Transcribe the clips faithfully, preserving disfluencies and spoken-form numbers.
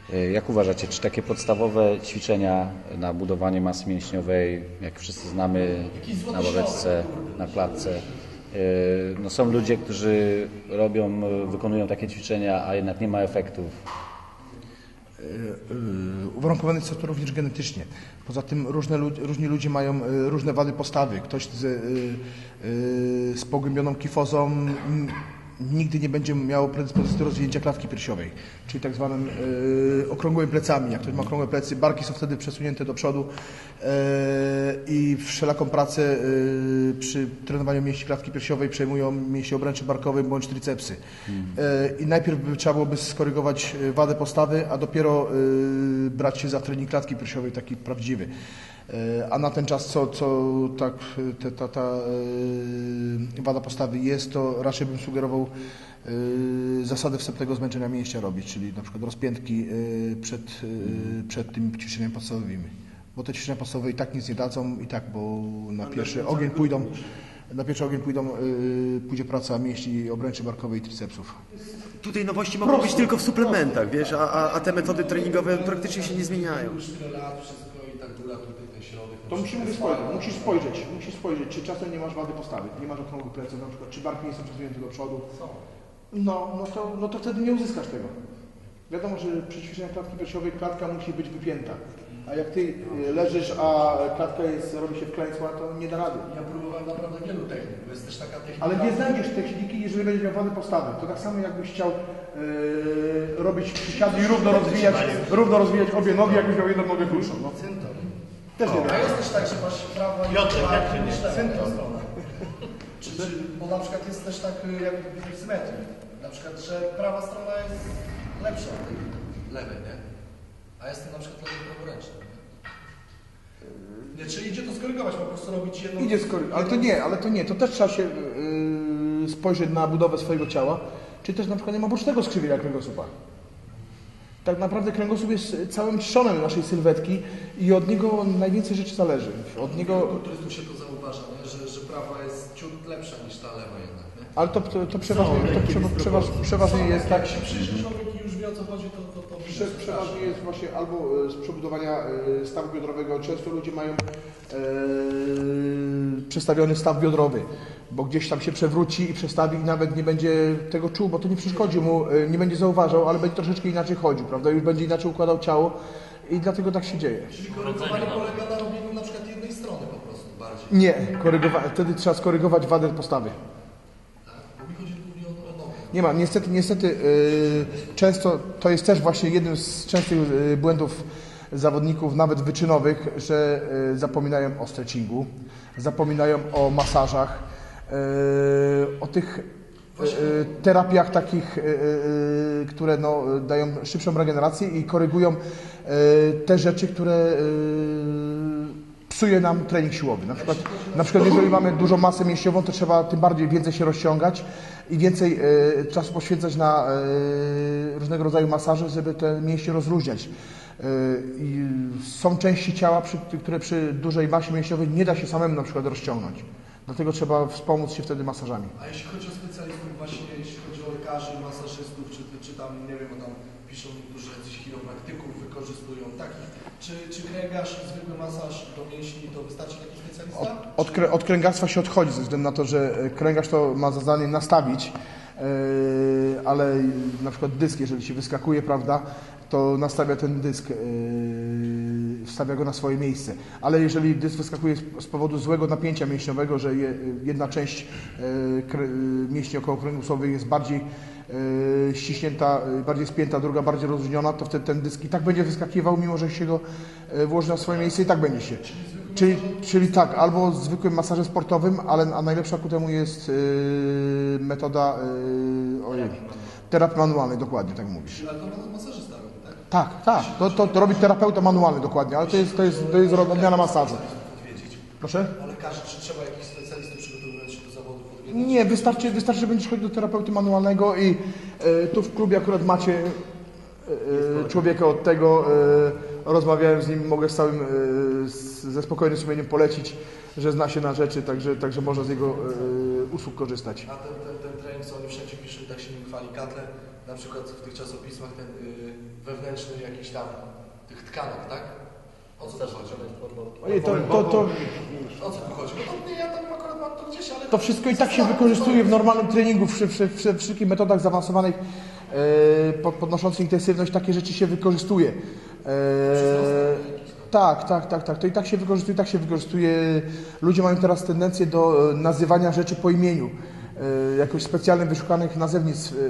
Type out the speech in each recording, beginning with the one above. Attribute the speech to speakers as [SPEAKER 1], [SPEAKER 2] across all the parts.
[SPEAKER 1] Jak uważacie, czy takie podstawowe ćwiczenia na budowanie masy mięśniowej, jak wszyscy znamy, na ławeczce, na klatce, no są ludzie, którzy robią, wykonują takie ćwiczenia, a jednak nie ma efektów?
[SPEAKER 2] Uwarunkowane jest to również genetycznie. Poza tym różne, różni ludzie mają różne wady postawy. Ktoś z, z pogłębioną kifozą nigdy nie będzie miał predyspozycji do rozwinięcia klatki piersiowej, czyli tak zwanym e, okrągłymi plecami. Jak ktoś ma okrągłe plecy, barki są wtedy przesunięte do przodu e, i wszelaką pracę e, przy trenowaniu mięśni klatki piersiowej przejmują mięśnie obręczy barkowe bądź tricepsy. E, I najpierw by, trzeba byłoby skorygować wadę postawy, a dopiero e, brać się za trening klatki piersiowej, taki prawdziwy. A na ten czas, co, co tak, te, ta, ta yy, wada postawy jest, to raczej bym sugerował yy, zasadę wstępnego zmęczenia mięśnia robić, czyli na przykład rozpiętki yy, przed, yy, przed tymi ćwiczeniami podstawowymi. Bo te ćwiczenia podstawowe i tak nic nie dadzą, i tak, bo na pierwszy ogień pójdą, na pierwszy ogień pójdą, yy, pójdzie praca mięśni obręczy barkowej i tricepsów.
[SPEAKER 3] Tutaj nowości mogą być tylko w suplementach, wiesz, a, a, a te metody treningowe praktycznie się nie zmieniają.
[SPEAKER 2] To musimy spojrzeć, musisz spojrzeć, musisz spojrzeć, czy czasem nie masz wady postawy, nie masz okrągłych pleców, na przykład, czy barki nie są przesunięte do przodu. No, no to, no to wtedy nie uzyskasz tego. Wiadomo, że przy ćwiczeniach klatki piersiowej klatka musi być wypięta. A jak ty leżysz, a klatka jest, robi się wklęsła, to nie da rady.
[SPEAKER 4] Ja próbowałem naprawdę wielu technik, bo jest też taka technika.
[SPEAKER 2] Ale nie znajdziesz techniki, jeżeli będziesz miał wady postawy. To tak samo jakbyś chciał yy, robić przysiady i równo rozwijać, równo rozwijać obie nogi, jakbyś miał jedną nogę krótszą. No. Też nie
[SPEAKER 4] A
[SPEAKER 2] da.
[SPEAKER 4] jest też tak, że masz prawo i lewa strona. Czy, czy, bo na przykład jest też tak jak w symetrii. Na przykład, że prawa strona jest lepsza od tej lewej, nie? A jestem na przykład lewy praworęczny. Nie, czy idzie to skorygować, po prostu robić jedną...
[SPEAKER 2] Idzie skorygować, ale to nie, ale to nie. To też trzeba się yy, spojrzeć na budowę swojego ciała. Czy też na przykład nie ma bocznego skrzywienia kręgosłupa. Tak naprawdę kręgosłup jest całym trzonem naszej sylwetki i od niego najwięcej rzeczy zależy. Od niego...
[SPEAKER 4] Kulturystów się to zauważa, nie? Że, że prawa jest ciut lepsza niż ta lewa jednak, nie?
[SPEAKER 2] Ale to, to, to, przeważnie, to przewa, przeważ, przeważnie jest tak...
[SPEAKER 4] Jak się przyjrzy człowiek i już wie, o co chodzi, to... to, to
[SPEAKER 2] Prze, przeważnie jest właśnie albo z przebudowania stawu biodrowego. Często ludzie mają e, przestawiony staw biodrowy, bo gdzieś tam się przewróci i przestawi i nawet nie będzie tego czuł, bo to nie przeszkodzi mu, nie będzie zauważał, ale będzie troszeczkę inaczej chodził, prawda? Już będzie inaczej układał ciało i dlatego tak się dzieje.
[SPEAKER 4] Czyli korygowanie polega na robieniu na przykład jednej strony po prostu bardziej.
[SPEAKER 2] Nie, korygowa- wtedy trzeba skorygować wadę postawy. Nie ma, niestety, niestety yy, często to jest też właśnie jednym z częstych yy, błędów zawodników, nawet wyczynowych, że yy, zapominają o stretchingu, zapominają o masażach, yy, o tych yy, terapiach takich, yy, które no, dają szybszą regenerację i korygują yy, te rzeczy, które yy, psuje nam trening siłowy. Na przykład, na przykład jeżeli mamy dużą masę mięśniową, to trzeba tym bardziej więcej się rozciągać i więcej e, czasu poświęcać na e, różnego rodzaju masaże, żeby te mięśnie rozluźniać. E, i są części ciała, przy, które przy dużej masie mięśniowej nie da się samemu na przykład rozciągnąć. Dlatego trzeba wspomóc się wtedy masażami.
[SPEAKER 4] A jeśli chodzi o specjalistów, właśnie jeśli chodzi o lekarzy, masażystów, czy, czy tam, nie wiem, tam piszą niektórzy jacyś chiropraktyków, wykorzystują takich. Czy, czy kręgarz i zwykły masaż do mięśni to wystarczy taki specjalista?
[SPEAKER 2] Od, od, krę, od kręgarstwa się odchodzi ze względu na to, że kręgarz to ma za zadanie nastawić, yy, ale na przykład dysk, jeżeli się wyskakuje, prawda, to nastawia ten dysk, yy, wstawia go na swoje miejsce. Ale jeżeli dysk wyskakuje z, z powodu złego napięcia mięśniowego, że je, jedna część yy, kre, mięśni okołokręgosłowych jest bardziej Yy, ściśnięta, yy, bardziej spięta, druga bardziej rozluźniona, to wtedy ten dysk i tak będzie wyskakiwał, mimo że się go yy, włoży na swoje miejsce i tak będzie się. Czyli, czyli tak, albo zwykłym masażem sportowym, ale a najlepsza ku temu jest yy, metoda yy, ojej, terapii manualnej, dokładnie, tak mówisz.
[SPEAKER 4] Ale to masażysta robi, tak?
[SPEAKER 2] Tak, tak, to, to, to robi terapeuta manualny, dokładnie, ale to jest, to jest, to jest odmiana masażu. Proszę?
[SPEAKER 4] Ale lekarze, czy trzeba jakichś specjalistów przygotowując się do zawodów?
[SPEAKER 2] Nie, wystarczy, wystarczy, że będziesz chodził do terapeuty manualnego i e, tu w klubie akurat macie e, człowieka od tego, e, rozmawiałem z nim, mogę z całym, e, z, ze spokojnym sumieniem polecić, że zna się na rzeczy, także, także można z jego e, usług korzystać.
[SPEAKER 4] A ten, ten, ten trening, co oni wszędzie piszą, tak się nim chwali Katle, na przykład w tych czasopismach ten y, wewnętrzny jakiś tam tych tkanek, tak? O co to chodzi?
[SPEAKER 2] Ojej, to, to, to,
[SPEAKER 4] O co tu chodzi? No to nie, ja tam akurat mam to gdzieś, ale...
[SPEAKER 2] to wszystko i tak się wykorzystuje w normalnym treningu, w, w, w, w wszystkich metodach zaawansowanych, e, pod, podnoszących intensywność, takie rzeczy się wykorzystuje. E, tak, tak, tak, tak. To i tak się wykorzystuje, i tak się wykorzystuje. Ludzie mają teraz tendencję do nazywania rzeczy po imieniu. E, jakoś specjalnych, wyszukanych nazewnictw e,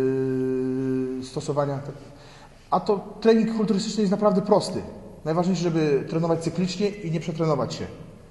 [SPEAKER 2] e, stosowania. A to trening kulturystyczny jest naprawdę prosty. Najważniejsze, żeby trenować cyklicznie i nie przetrenować się.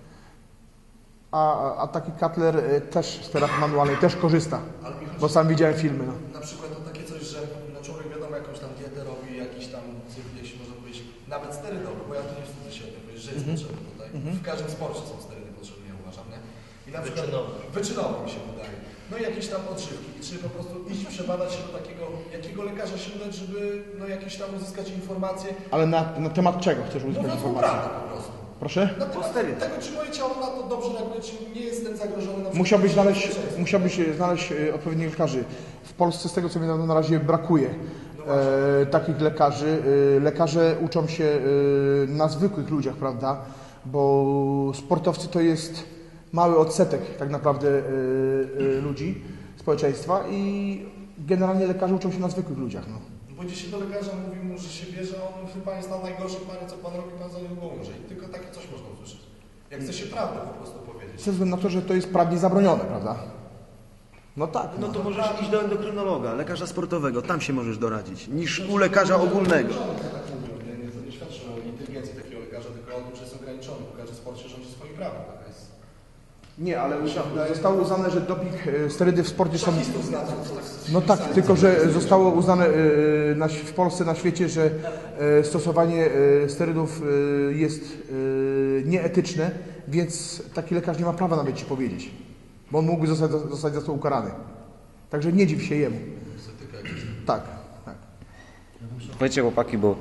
[SPEAKER 2] A, a taki Cutler też z terapii manualnej też korzysta, bo sam widziałem filmy. No.
[SPEAKER 4] Na przykład to takie coś, że no człowiek wiadomo jakąś tam dietę robi, jakiś tam cykl, jeśli można powiedzieć, nawet sterydowy, bo ja to nie wstydzę się o tym powiedzieć, że jest potrzebny tutaj. W każdym sporcie są sterydy potrzebne, ja uważam, nie? I na przykład wyczynowy mi się wydaje. No i jakieś tam odżywki. I czy po prostu iść przebadać się do takiego, jakiego lekarza się udać, żeby no jakieś tam uzyskać informacje.
[SPEAKER 2] Ale na, na temat czego chcesz uzyskać
[SPEAKER 4] No
[SPEAKER 2] informacje?
[SPEAKER 4] prawda po prostu.
[SPEAKER 2] Proszę?
[SPEAKER 4] Na temat tego, czy moje ciało na to dobrze reaguje, czy nie jestem zagrożony na przykład...
[SPEAKER 2] Musiałbyś znaleźć, musiałbyś znaleźć e, odpowiednich lekarzy. W Polsce z tego co wiem na razie brakuje e, takich lekarzy. E, lekarze uczą się e, na zwykłych ludziach, prawda? Bo sportowcy to jest mały odsetek tak naprawdę e, e, ludzi, społeczeństwa i generalnie lekarze uczą się na zwykłych ludziach. No.
[SPEAKER 4] Bo gdzieś się do lekarza mówi mu, że się bierze, a on chyba jest na najgorsze, panie, co pan robi, pan za niego umrze. I tylko takie coś można usłyszeć. Jak chce się prawdę po prostu powiedzieć.
[SPEAKER 2] Ze względu na to, że to jest prawnie zabronione, prawda? No tak.
[SPEAKER 3] No to możesz iść do endokrynologa, lekarza sportowego, tam się możesz doradzić, niż u lekarza ogólnego.
[SPEAKER 4] Tak mówią, nie, nie, to nie świadczy o inteligencji takiego lekarza, tylko o tym, że jest ograniczony, bo każdy sport się rządzi swoim prawem. Taka jest.
[SPEAKER 2] Nie, ale zostało uznane, że doping, e, sterydy w sporcie są... No tak, tylko że zostało uznane e, na, w Polsce, na świecie, że e, stosowanie e, sterydów e, jest e, nieetyczne, więc taki lekarz nie ma prawa nawet Ci powiedzieć, bo on mógłby zostać, zostać za to ukarany. Także nie dziw się jemu. Tak, tak.
[SPEAKER 1] Powiedzcie chłopaki, bo e,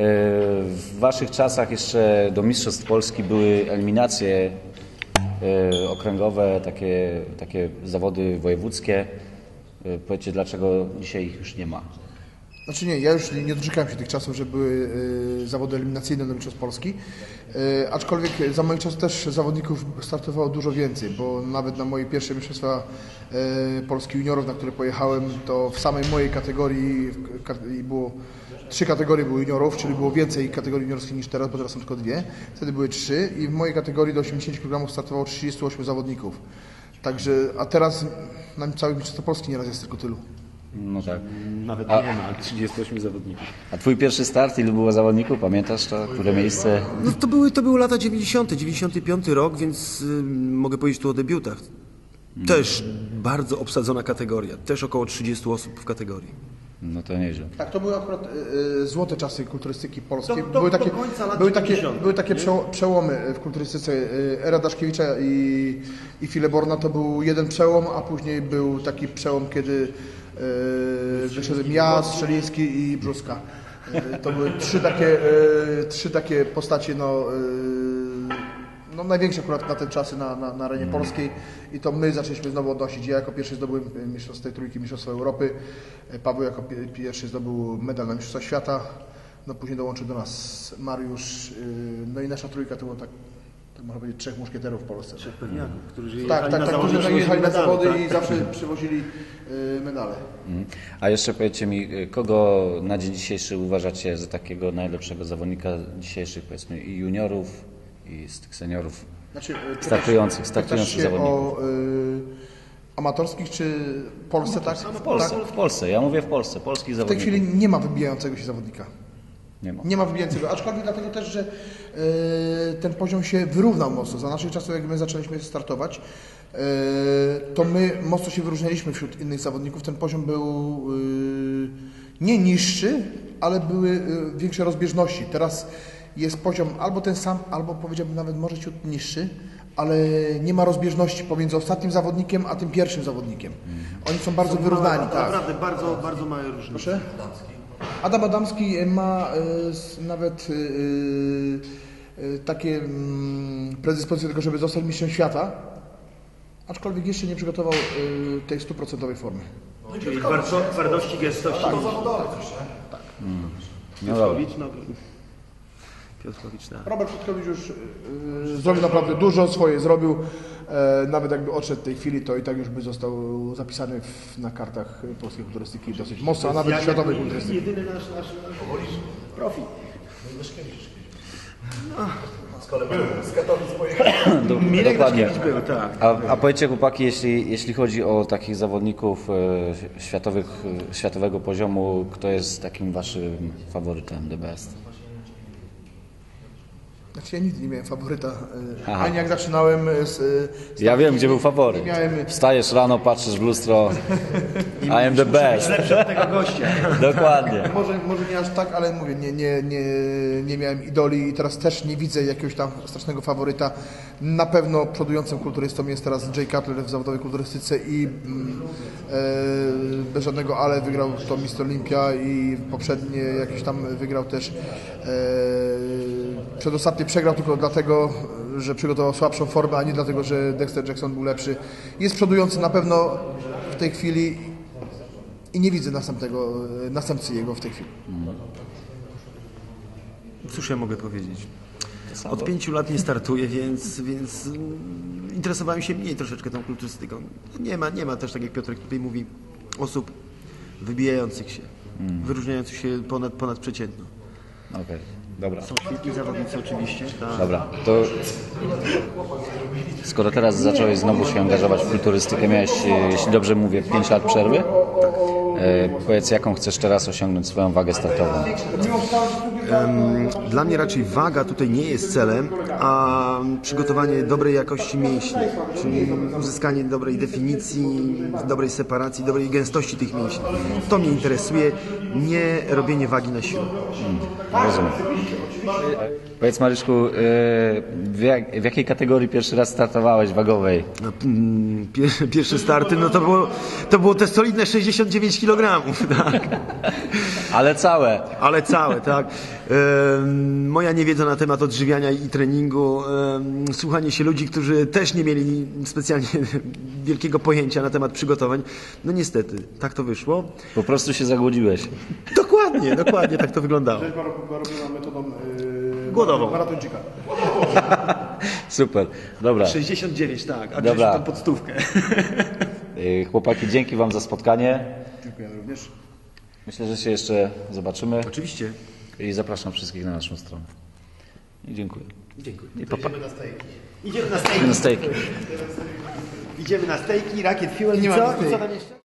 [SPEAKER 1] w waszych czasach jeszcze do Mistrzostw Polski były eliminacje e, okręgowe, takie, takie zawody wojewódzkie. E, powiedzcie, dlaczego dzisiaj ich już nie ma?
[SPEAKER 2] Znaczy nie, ja już nie doczekałem się tych czasów, że były y, zawody eliminacyjne do Mistrzostw Polski, y, aczkolwiek za moich czasów też zawodników startowało dużo więcej, bo nawet na moje pierwsze Mistrzostwa y, Polski juniorów, na które pojechałem, to w samej mojej kategorii y, było trzy kategorie były juniorów, czyli było więcej kategorii juniorskich niż teraz, bo teraz są tylko dwie, wtedy były trzy i w mojej kategorii do osiemdziesięciu kilogramów startowało trzydziestu ośmiu zawodników. Także, a teraz na całych Mistrzostwach Polski nieraz jest tylko tylu.
[SPEAKER 1] No tak.
[SPEAKER 3] Nawet
[SPEAKER 1] A-
[SPEAKER 3] nie ma trzydziestu ośmiu zawodników.
[SPEAKER 1] A twój pierwszy start, ilu było zawodników? Pamiętasz to? Które miejsce?
[SPEAKER 3] No to były, to były lata dziewięćdziesiąte, dziewięćdziesiąty piąty rok, więc y, mogę powiedzieć tu o debiutach. Też bardzo obsadzona kategoria, też około trzydziestu osób w kategorii.
[SPEAKER 1] No to nieźle.
[SPEAKER 2] Tak, to były akurat y, y, złote czasy kulturystyki polskiej.
[SPEAKER 3] Do- do-
[SPEAKER 2] były
[SPEAKER 3] do
[SPEAKER 2] takie,
[SPEAKER 3] końca lat
[SPEAKER 2] były takie,
[SPEAKER 3] dziewięćdziesiątych,
[SPEAKER 2] były takie przeło- przełomy w kulturystyce. Y, Era Daszkiewicza i, i Fileborna to był jeden przełom, a później był taki przełom, kiedy y, wyszedłem ja, Strzeliński i Brzuska. Y, to były trzy takie, y, trzy takie postacie, no, y, no największe akurat na te czasy na, na, na arenie polskiej i to my zaczęliśmy znowu odnosić. Ja jako pierwszy zdobyłem mistrzostwo tej trójki Mistrzostwa Europy, Paweł jako pi- pierwszy zdobył medal na Mistrzostwa Świata, no później dołączył do nas Mariusz, yy, no i nasza trójka to było tak, tak można powiedzieć, trzech muszkieterów w Polsce.
[SPEAKER 3] Trzech pewniaków, którzy
[SPEAKER 2] Tak, tak, tak, którzy jechali na zawody i zawsze przywozili yy, medale.
[SPEAKER 1] Mhm. A jeszcze powiedzcie mi, kogo na dzień dzisiejszy uważacie za takiego najlepszego zawodnika dzisiejszych, powiedzmy, i juniorów, i z tych seniorów?
[SPEAKER 2] Znaczy, yy,
[SPEAKER 1] Startujących,
[SPEAKER 2] pytasz-
[SPEAKER 1] startujących
[SPEAKER 2] pytasz się
[SPEAKER 1] zawodników.
[SPEAKER 2] o yy, amatorskich czy w Polsce, tak?
[SPEAKER 1] W Polsce, w Polsce, ja mówię w Polsce, polskich
[SPEAKER 2] W tej
[SPEAKER 1] zawodników.
[SPEAKER 2] chwili nie ma wybijającego się zawodnika.
[SPEAKER 1] Nie ma.
[SPEAKER 2] Nie ma wybijającego, aczkolwiek dlatego też, że e, ten poziom się wyrównał mocno. Za naszych czasów, jak my zaczęliśmy startować, e, to my mocno się wyróżnialiśmy wśród innych zawodników. Ten poziom był e, nie niższy, ale były e, większe rozbieżności. Teraz jest poziom albo ten sam, albo powiedziałbym nawet może ciut niższy, ale nie ma rozbieżności pomiędzy ostatnim zawodnikiem, a tym pierwszym zawodnikiem. Oni są bardzo wyrównani.
[SPEAKER 3] Małe,
[SPEAKER 2] Tak.
[SPEAKER 3] Naprawdę bardzo, bardzo małe różnice.
[SPEAKER 2] Proszę? Adam Adamski ma e, s- nawet e, e, takie mm, predyspozycje do tego, żeby zostać mistrzem świata, aczkolwiek jeszcze nie przygotował e, tej stuprocentowej formy.
[SPEAKER 4] No
[SPEAKER 3] Czyli twardo, twardości, gęstości.
[SPEAKER 4] To zawodowe też, nie?
[SPEAKER 1] No dobra.
[SPEAKER 3] Piotrowicz, no... Piotrowicz, tak.
[SPEAKER 2] Robert Piotrowicz już y, zrobił naprawdę dużo, swoje zrobił. E, nawet jakby odszedł w tej chwili, to i tak już by został zapisany w, na kartach polskiej kulturystyki dosyć mocno, a nawet światowej kulturystyki.
[SPEAKER 3] Jedyny nasz, nasz, nasz profil.
[SPEAKER 4] Z Katowic pojechał.
[SPEAKER 1] Do,
[SPEAKER 3] Mirek
[SPEAKER 1] dokładnie.
[SPEAKER 3] Daszkiewicz był, tak.
[SPEAKER 1] A, a powiedzcie chłopaki, jeśli, jeśli chodzi o takich zawodników e, światowych, e, światowego poziomu, kto jest takim waszym faworytem, the best?
[SPEAKER 2] Znaczy ja nigdy nie miałem faworyta, y,
[SPEAKER 1] Aha.
[SPEAKER 2] ani jak zaczynałem z... z
[SPEAKER 1] Ja wiem, gdzie był faworyt.
[SPEAKER 2] Nie miałem...
[SPEAKER 1] Wstajesz rano, patrzysz w lustro, I am the best.
[SPEAKER 3] Lepszy od tego gościa.
[SPEAKER 1] Dokładnie.
[SPEAKER 2] Może, może nie aż tak, ale mówię, nie, nie, nie, nie miałem idoli i teraz też nie widzę jakiegoś tam strasznego faworyta. Na pewno przodującym kulturystą jest teraz Jay Cutler w zawodowej kulturystyce i mm, e, bez żadnego ale wygrał to mister Olympia i poprzednie jakieś tam wygrał też e, przedostatnie przegrał tylko dlatego, że przygotował słabszą formę, a nie dlatego, że Dexter Jackson był lepszy. Jest przodujący na pewno w tej chwili i nie widzę następnego, następcy jego w tej chwili.
[SPEAKER 3] Cóż ja mogę powiedzieć? Od pięciu lat nie startuję, więc, więc mm, interesowałem się mniej troszeczkę tą kulturystyką. Nie ma, nie ma też, tak jak Piotrek tutaj mówi, osób wybijających się, mm. wyróżniających się ponad, ponad przeciętno.
[SPEAKER 1] Okej, dobra.
[SPEAKER 3] Są świetni zawodnicy oczywiście. Tak.
[SPEAKER 1] Dobra, to skoro teraz zacząłeś znowu się angażować w kulturystykę, miałeś, e, jeśli dobrze mówię, pięć lat przerwy? E, powiedz, jaką chcesz teraz osiągnąć swoją wagę startową?
[SPEAKER 3] Dla mnie raczej waga tutaj nie jest celem, a przygotowanie dobrej jakości mięśni, czyli uzyskanie dobrej definicji, dobrej separacji, dobrej gęstości tych mięśni. To mnie interesuje, nie robienie wagi na siłę.
[SPEAKER 1] Hmm, rozumiem. Powiedz, Mariuszku, e, w, jak, w jakiej kategorii pierwszy raz startowałeś wagowej?
[SPEAKER 3] No, mm, pier, pierwsze starty, no to było, to było te solidne sześćdziesiąt dziewięć kilogramów, tak.
[SPEAKER 1] Ale całe.
[SPEAKER 3] Ale całe, tak. Ym, moja niewiedza na temat odżywiania i treningu, ym, słuchanie się ludzi, którzy też nie mieli specjalnie wielkiego pojęcia na temat przygotowań. No niestety, tak to wyszło.
[SPEAKER 1] Po prostu się zagłodziłeś.
[SPEAKER 3] Dokładnie, dokładnie tak to wyglądało.
[SPEAKER 2] Rzeźba robiona metodą yy,
[SPEAKER 3] Głodową.
[SPEAKER 2] maratończyka.
[SPEAKER 1] Super, dobra.
[SPEAKER 3] sześćdziesiąt dziewięć, tak, a
[SPEAKER 1] Dobra.
[SPEAKER 3] tam pod stówkę.
[SPEAKER 1] E, Chłopaki, dzięki wam za spotkanie.
[SPEAKER 2] Dziękujemy również.
[SPEAKER 1] Myślę, że się jeszcze zobaczymy
[SPEAKER 3] Oczywiście.
[SPEAKER 1] i zapraszam wszystkich na naszą stronę. I dziękuję.
[SPEAKER 3] Dziękuję.
[SPEAKER 1] I papa.
[SPEAKER 4] Idziemy na stejki.
[SPEAKER 3] Idziemy na stejki.
[SPEAKER 1] Na stejki.
[SPEAKER 3] Idziemy na stejki, rakiet fuel i co? I co tam jeszcze?